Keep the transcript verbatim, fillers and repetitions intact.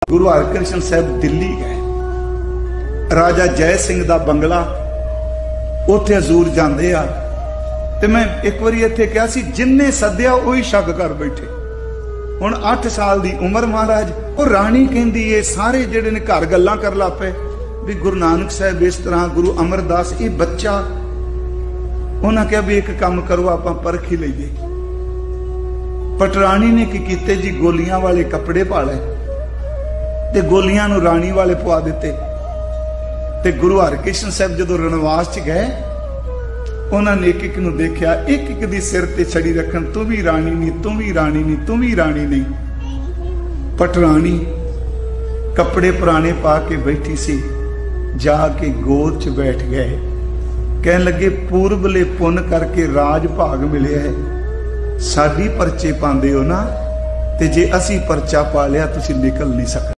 गुरु हरकृष्ण साहब दिल्ली गए, राजा जय सिंह दा बंगला उत्थे हजूर जांदे आ ते मैं एक बारी इत्थे कहा सी जिन्ने सद्या उही शक कर बैठे। हुण अठ साल दी उम्र महाराज, वो राणी कहंदी है सारे जिहड़े ने घर गल्लां कर ला पे भी गुरु नानक साहब इस तरह, गुरु अमरदास ये बच्चा। उन्हें कहा भी एक काम करो आप परख ही लीए। पटरानी ने की कीते जी, गोलियां वाले कपड़े पा ले ते गोलियां नूं राणी वाले पवा दिते। ते गुरु हरकृष्ण साहब जदों रणवास च गए, उन्होंने एक एक नूं देखिया, एक एक दी सिर ते छड़ी रखन, तू भी राणी नहीं, तू भी राणी नहीं, तू भी राणी नहीं। पटरानी कपड़े पुराने पा के बैठी सी, जाके गोद च बैठ गए। कहन लगे पूर्वले पुन करके राज भाग मिले है, साडी परचे पांदे हो ना, ते जे असी परचा पा लिया तुसी निकल नहीं सकते।